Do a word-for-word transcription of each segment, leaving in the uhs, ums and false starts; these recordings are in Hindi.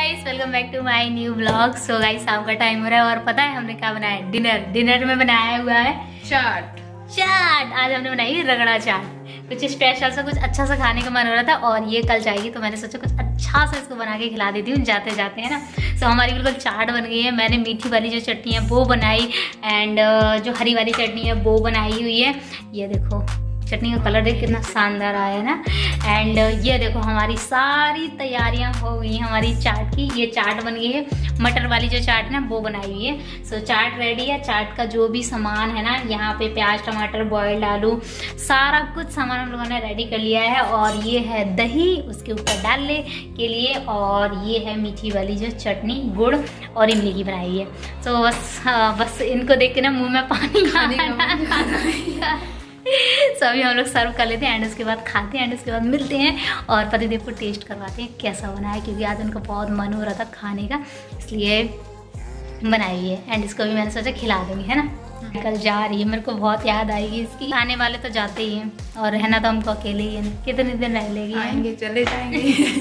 Guys, welcome back to my new blog. So guys, शाम का टाइम हो रहा है और पता है हमने क्या बनाया है? डिनर डिनर में बनाया हुआ है चाट। चाट आज हमने बनाई रगड़ा चाट। कुछ स्पेशल सा, कुछ अच्छा सा खाने का मन हो रहा था और ये कल जाएगी तो मैंने सोचा कुछ अच्छा सा इसको बना के खिला देती हूँ जाते जाते, है ना। सो हमारी बिल्कुल चाट बन गई है। मैंने मीठी वाली जो चटनी है वो बनाई एंड जो हरी वाली चटनी है वो बनाई हुई है। ये देखो चटनी का कलर देख कितना शानदार आया है ना। एंड ये देखो हमारी सारी तैयारियां हो गई हमारी चाट की। ये चाट बन गई है, मटर वाली जो चाट ना वो बनाई हुई है। सो चाट रेडी है। चाट का जो भी सामान है ना, यहाँ पे प्याज टमाटर बॉइल्ड आलू सारा कुछ सामान हम लोगों ने रेडी कर लिया है। और ये है दही उसके ऊपर डालने के लिए, और ये है मीठी वाली जो चटनी गुड़ और इमली की बनाई है। सो बस बस इनको देख के ना मुँह में पानी खाना सो अभी हम लोग सर्व कर लेते हैं एंड उसके बाद खाते हैं एंड उसके बाद मिलते हैं और पतिदेव को टेस्ट करवाते हैं कैसा बना है, क्योंकि आज उनका बहुत मन हो रहा था खाने का, इसलिए बनाई है। एंड इसको भी मैंने सोचा खिला दूंगी, है ना। कल जा रही है, मेरे को बहुत याद आएगी इसकी। आने वाले तो जाते ही हैं और रहना तो हमको अकेले ही है। कितने दिन रह लेगी? आएंगे चले जाएंगे।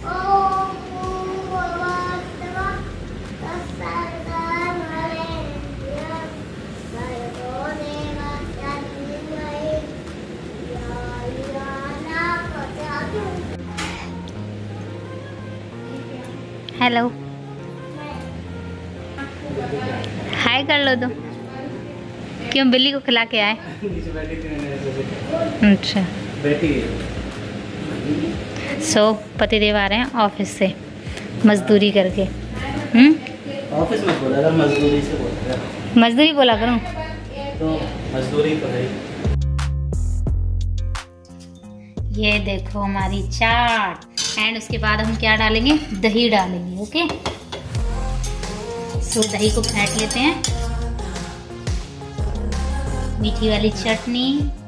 हेलो हाय कर लो तो। क्यों बिल्ली को खिला के आए? अच्छा। सो पतिदेव आ रहे हैं ऑफिस से मजदूरी करके। हम्म ऑफिस में बोला था, मजदूरी से बोला था। मजदूरी बोला करूं तो मजदूरी तो है। ये देखो हमारी चाट एंड उसके बाद हम क्या डालेंगे? दही डालेंगे। ओके, सो दही को फेंट लेते हैं। मीठी वाली चटनी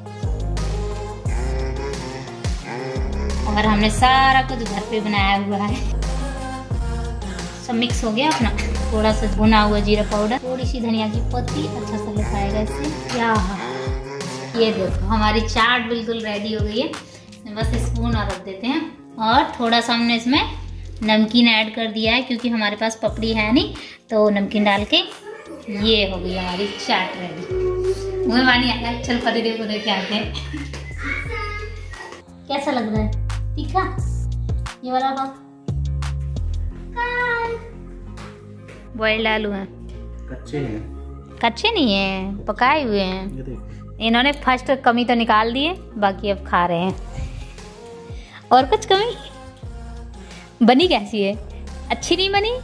और हमने सारा कुछ घर पे बनाया हुआ है। सब मिक्स हो गया अपना। थोड़ा सा भुना हुआ जीरा पाउडर, थोड़ी सी धनिया की पत्ती, अच्छा सा लुक आएगा इससे। क्या ये देखो हमारी चाट बिल्कुल रेडी हो गई है। बस स्पून और रख देते हैं और थोड़ा सा हमने इसमें नमकीन ऐड कर दिया है, क्योंकि हमारे पास पपड़ी है नहीं, तो नमकीन डाल के ये हो गई हमारी चाट रेडी। मुझे पानी आया। चल पतिदेव को देख के आते हैं कैसा लग रहा है। तीखा ये वाला बात। बॉइल्ड आलू हैं, कच्चे हैं। कच्चे नहीं है, पकाए हुए हैं। इन्होंने फर्स्ट कमी तो निकाल दी है, बाकी अब खा रहे हैं। और कुछ कमी बनी कैसी है? अच्छी नहीं बनी?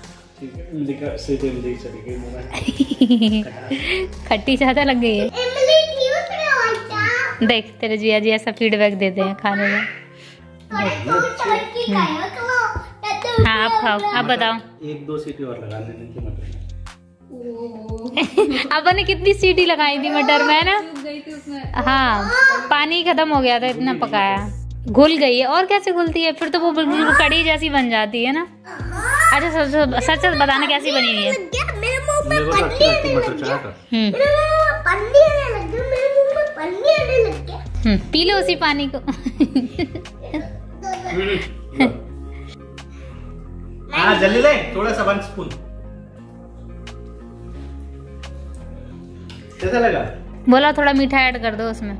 खट्टी ज्यादा लग गई है। देख तेरे जिया जी ऐसा फीडबैक देते हैं खाने में। हाँ आप खाओ, आप बताओ। एक दो सीटी और लगा लेने की मटर। अब ने कितनी सीटी लगाई थी मटर में ना। हाँ पानी खत्म हो गया था, इतना पकाया घुल गई है। और कैसे घुलती है फिर? तो वो बिल्कुल कड़ी जैसी बन जाती है ना। अच्छा सच सच सच बताना कैसी बनी हुई है। हम्म पी लो उसी पानी को। हाँ जल्दी ले, थोड़ा सा वन स्पून। कैसा लगा? बोला थोड़ा मीठा ऐड कर दो उसमें।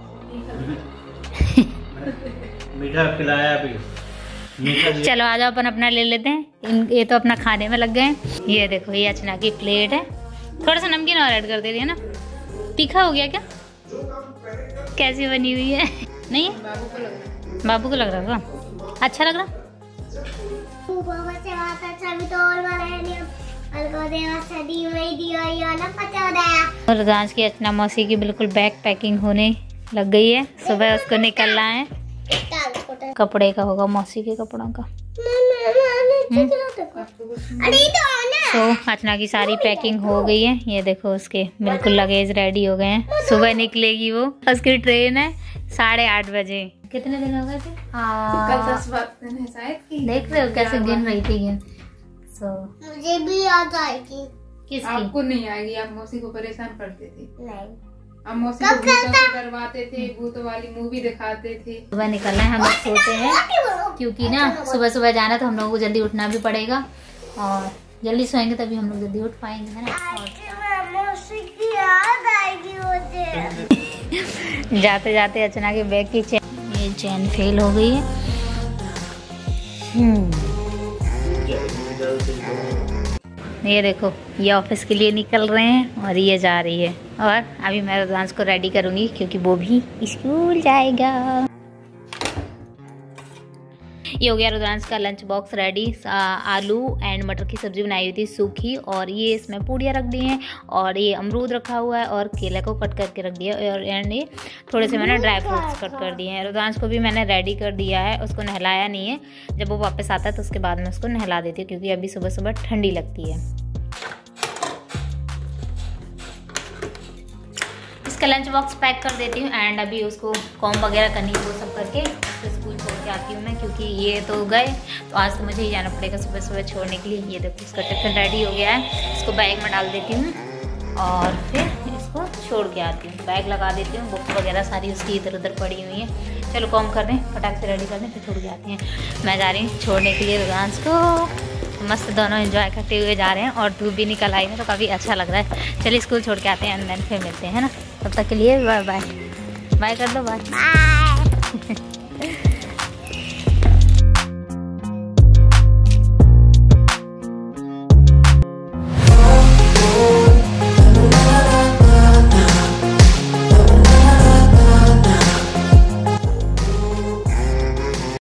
मीठा खिलाया अभी। चलो आ जाओ अपन अपना ले लेते हैं। ये तो अपना खाने में लग गए। ये देखो ये अचना की प्लेट है। थोड़ा सा नमकीन और ऐड कर दे दिया ना। तीखा हो गया क्या? कैसी बनी हुई है? नहीं है? बाबू को लग रहा था अच्छा लग रहा। और राज की अचना मौसी की बिल्कुल बैग पैकिंग होने लग गई है। सुबह उसको निकलना है। कपड़े का होगा, मौसी के कपड़ों का। तो अचना की सारी पैकिंग हो गई है। ये देखो उसके बिल्कुल लगेज रेडी हो गए हैं। सुबह निकलेगी वो। उसकी ट्रेन है साढ़े आठ बजे। कितने दिन हो गए थे? कल दस दिन है शायद। देख रहे हो कैसे गिन रही थी गिन। सो मुझे भी याद आएगी। किसकी? आपको नहीं आएगी, आप मौसी को परेशान करते थे। नहीं अब मौसी को भूतों से डरवाते थे, भूतों वाली मूवी दिखाते थे। सुबह निकलना है, हम लोग सोते हैं क्योंकि ना सुबह सुबह जाना तो हम लोगों को जल्दी उठना भी पड़ेगा और जल्दी सोएंगे तभी हम लोग जल्दी उठ पाएंगे, है ना। जाते जाते अर्चना के बैग की चैन, ये चैन फेल हो गई है। ये देखो ये ऑफिस के लिए निकल रहे हैं और ये जा रही है और अभी मैं रुद्रांश को रेडी करूंगी क्योंकि वो भी स्कूल जाएगा। ये हो गया रुद्रांश का लंच बॉक्स रेडी। आलू एंड मटर की सब्जी बनाई हुई थी सूखी और ये इसमें पूड़ियाँ रख दी हैं और ये अमरूद रखा हुआ है और केला को कट करके रख दिया और एंड ये थोड़े से मैंने ड्राई फ्रूट्स कट कर दिए हैं। रुद्रांश को भी मैंने रेडी कर दिया है, उसको नहलाया नहीं है, जब वो वापस आता है तो उसके बाद में उसको नहला देती हूँ क्योंकि अभी सुबह सुबह ठंडी लगती है। इसका लंच बॉक्स पैक कर देती हूँ एंड अभी उसको कॉम वगैरह करनी है वो सब करके स्कूल छोड़ के आती हूँ मैं क्योंकि ये तो गए तो आज तो मुझे ही जाना पड़ेगा सुबह सुबह छोड़ने के लिए। ये देखो इसका टिफिन रेडी हो गया है, इसको बैग में डाल देती हूँ और फिर इसको छोड़ के आती हूँ। बैग लगा देती हूँ, बुक वगैरह सारी उसकी इधर उधर पड़ी हुई है। चलो कॉम कर दें, फटाक से रेडी कर दें फिर छोड़ के आती हैं। मैं जा रही हूँ छोड़ने के लिए रुद्रांश को। मस्त दोनों एंजॉय करते हुए जा रहे हैं और धूप भी निकल आई है तो काफ़ी अच्छा लग रहा है। चलिए स्कूल छोड़ के आते हैं एंड देन फिर मिलते हैं, है ना। तब तक के लिए बाय बाय बाय कर दो, बाय।